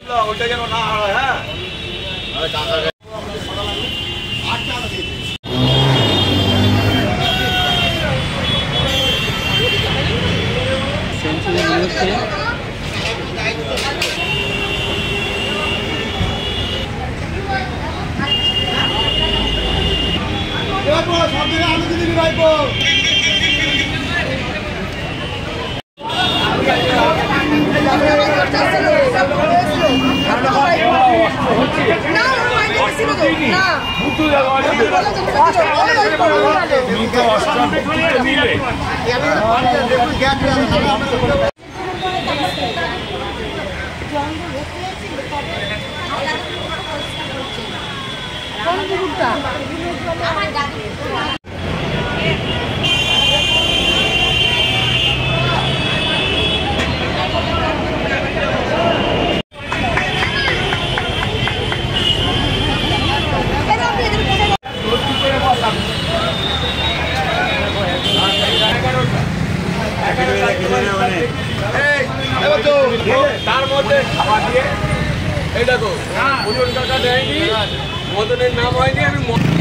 তার মধ্যে খাবার দিয়ে এই দেখো ওজন টাকা দেয়নি, মদনের নাম হয়নি, আমি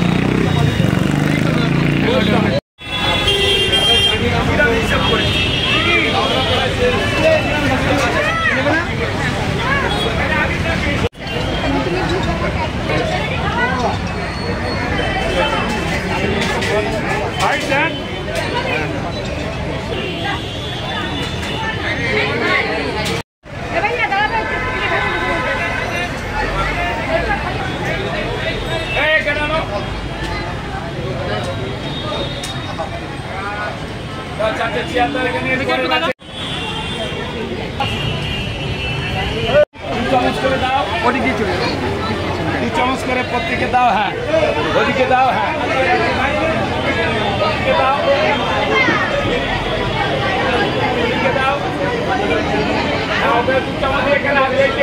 হিসাব করেছি। চামচ করে প্রত্যেকে দাও, হ্যাঁ ওদিকে দাও, হ্যাঁ দাও, দাও, চামচ এখানে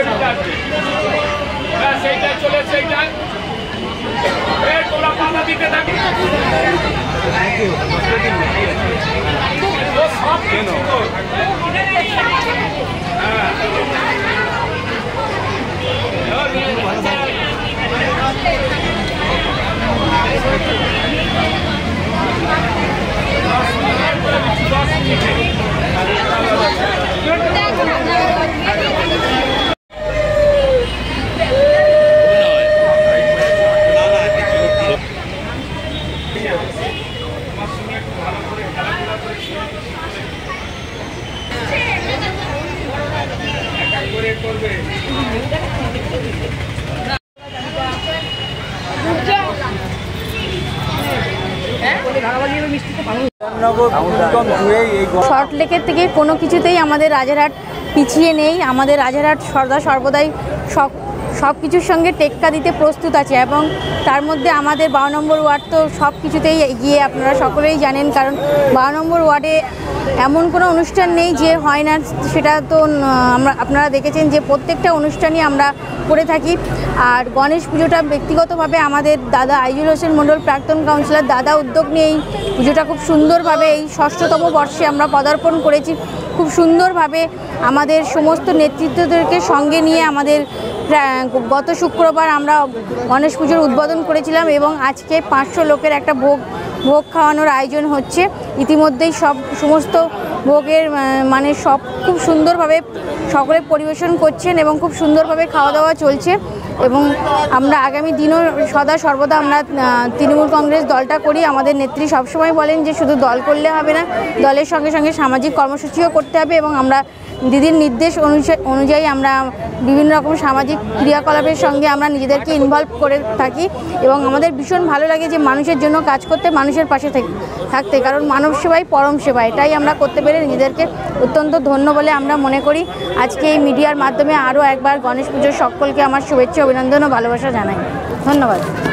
সেইটা চলে, সেইটা তোমরা পাতা দিতে থাকি। সব কিছু শর্টলেকের থেকে কোনো কিছুতেই আমাদের রাজারহাট পিছিয়ে নেই। আমাদের রাজারহাট সর্বদাই সব কিছুর সঙ্গে টেক্কা দিতে প্রস্তুত আছে এবং তার মধ্যে আমাদের 12 নম্বর ওয়ার্ড তো সব কিছুতেই এগিয়ে, আপনারা সকলেই জানেন। কারণ 12 নম্বর ওয়ার্ডে এমন কোনো অনুষ্ঠান নেই যে হয় না, সেটা তো আপনারা দেখেছেন যে প্রত্যেকটা অনুষ্ঠানই আমরা করে থাকি। আর গণেশ পুজোটা ব্যক্তিগতভাবে আমাদের দাদা আইজুল হোসেন মণ্ডল প্রাক্তন কাউন্সিলর দাদা উদ্যোগ নিয়ে এই পুজোটা খুব সুন্দরভাবে এই 6ষ্ঠতম বর্ষে আমরা পদার্পণ করেছি। খুব সুন্দরভাবে আমাদের সমস্ত নেতৃত্বদেরকে সঙ্গে নিয়ে আমাদের গত শুক্রবার আমরা গণেশ পুজোর উদ্বোধন করেছিলাম এবং আজকে 500 লোকের একটা ভোগ খাওয়ানোর আয়োজন হচ্ছে। ইতিমধ্যেই সমস্ত ভোগের মানে সব খুব সুন্দরভাবে সকলে পরিবেশন করছেন এবং খুব সুন্দরভাবে খাওয়া দাওয়া চলছে। এবং আমরা আগামী দিনও সর্বদা আমরা তৃণমূল কংগ্রেস দলটা করি। আমাদের নেত্রী সবসময় বলেন যে শুধু দল করলে হবে না, দলের সঙ্গে সঙ্গে সামাজিক কর্মসূচিও করতে হবে এবং আমরা দিদির নির্দেশ অনুযায়ী আমরা বিভিন্ন রকম সামাজিক ক্রিয়াকলাপের সঙ্গে আমরা নিজেদেরকে ইনভলভ করে থাকি এবং আমাদের ভীষণ ভালো লাগে যে মানুষের জন্য কাজ করতে, মানুষের পাশে থাকতে। কারণ মানব সেবাই পরম সেবা, এটাই আমরা করতে পেরে নিজেদেরকে অত্যন্ত ধন্য বলে আমরা মনে করি। আজকে এই মিডিয়ার মাধ্যমে আরও একবার গণেশ পুজোর সকলকে আমার শুভেচ্ছা, অভিনন্দন ও ভালোবাসা জানাই। ধন্যবাদ।